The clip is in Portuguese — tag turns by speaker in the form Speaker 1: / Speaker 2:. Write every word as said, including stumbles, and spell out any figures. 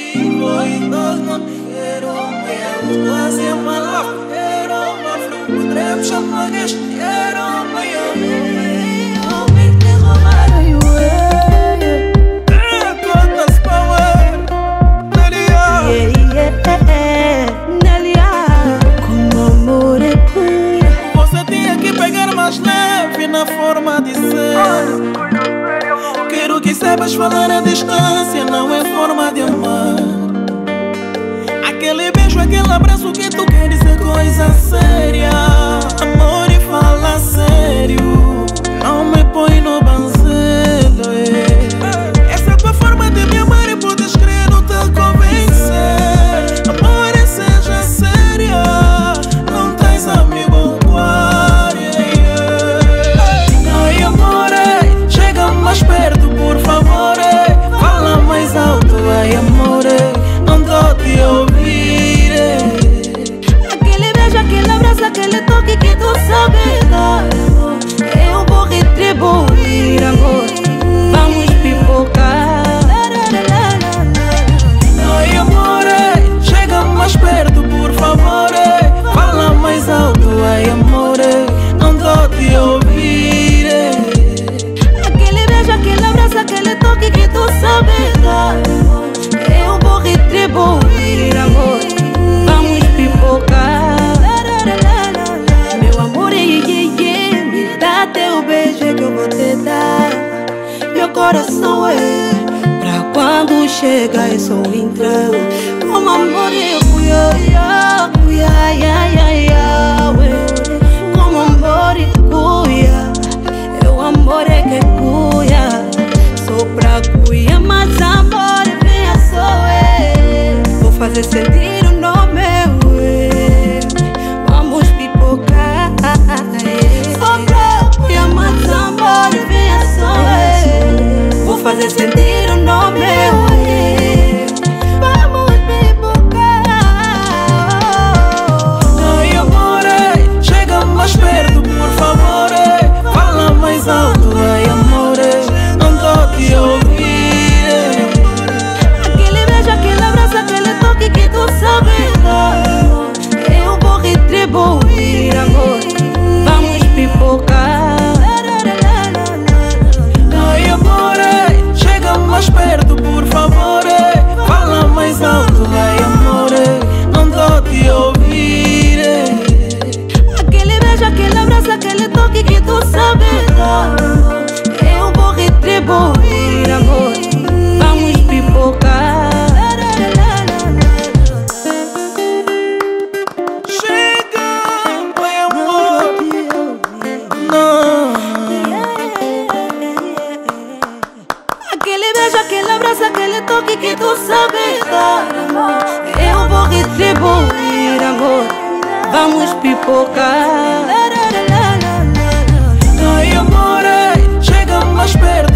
Speaker 1: Voy dos no quiero me amo hacia mal quiero ma flu trem chama quiero me amo me tengo mal eh contas power Nelia
Speaker 2: Nelia como amor é puro.
Speaker 1: Você tinha que pegar mais leve na forma de ser. Quero que saibas falar a distância, não é forma de amar. Aquele beijo, aquele abraço que tu quer dizer coisa séria. Amor e fala sério, não me põe no banzelo é. Essa tua forma de me amar e podes crer, não te convencer. Amor e seja séria, não tens amigo igual Ai amor, chega mais perto por favor, fala mais alto, ai amor, não tô te ouvir.
Speaker 2: Aquele beijo, aquele abraço, aquele toque que tu sabe dar, eu vou retribuir, amor. Vamos pipocar.
Speaker 1: Ai amor, chega mais perto por favor, fala mais alto, ai amor, não tô te ouvir.
Speaker 2: Aquele beijo, aquele abraço, aquele toque que tu sabe dar, eu vou retribuir, amor. Vamos pipocar. Meu amor, iê, iê, me dá teu beijo que eu vou te dar. Meu coração é pra quando chega eu sou entrar. Como amor eu fui, fui, ai, ai, ai, ai. Como amor e cuia, eu amor é que cuia. Sou pra cuia, mas amor venha só eu. Vou fazer sentir o nome eu. Vamos pipocar. Sou pra cuia, mas amor venha só eu. Vou fazer sentir o nome eu. Vamos pipocar.
Speaker 1: Ai amor, chega mais perto por favor, fala mais alto, ai amor, não tô te ouvir.
Speaker 2: Aquele beijo, aquele abraço, aquele toque que tu sabe dar, eu vou retribuir, amor. Vamos pipocar.
Speaker 1: Ai amor, chega mais perto por favor, fala mais alto, ai amor, não tô te ouvir.
Speaker 2: Aquele beijo, aquele abraço, aquele toque que tu sabe dar, eu vou retribuir, amor. Vamos pipocar.
Speaker 1: Chega, ai amor, não.
Speaker 2: Aquele beijo, aquele abraço, aquele toque que tu sabe dar, eu vou retribuir, amor. Vamos pipocar.
Speaker 1: Ai amor, chega mais perto